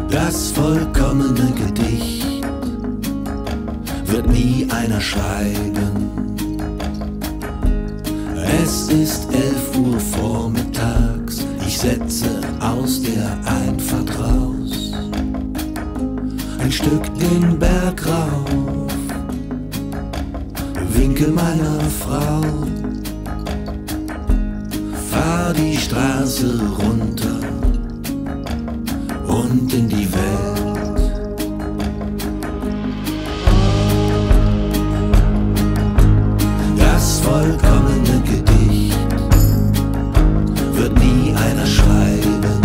Das vollkommene Gedicht wird nie einer schreiben. Es ist 11 Uhr vormittags, ich setze aus der Einfahrt raus, ein Stück den Berg rauf, winkel meiner Frau, fahr die Straße runter und in die Welt. Das vollkommene Gedicht wird nie einer schreiben.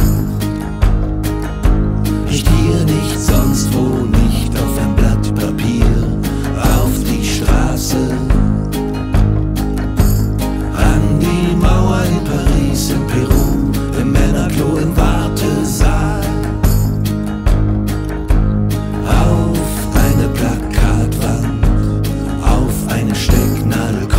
Nicht hier, nicht sonst wo, nicht auf ein Blatt Papier, auf die Straße, an die Mauer in Paris, in Peru, im Männerklo, im Wartesaal, auf eine Plakatwand, auf einen Stecknadelkopf.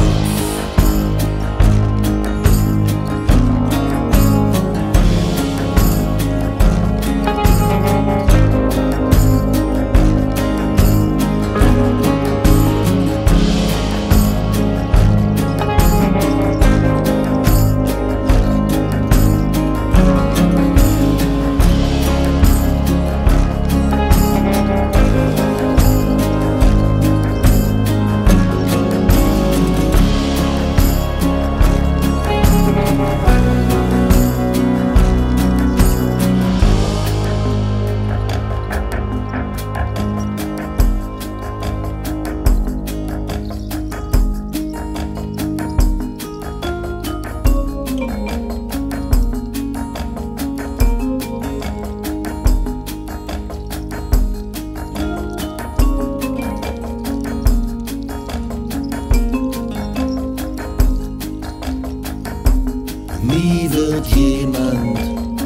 Nie wird jemand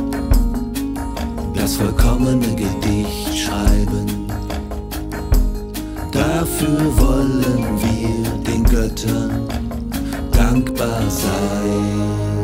das vollkommene Gedicht schreiben. Dafür wollen wir den Göttern dankbar sein.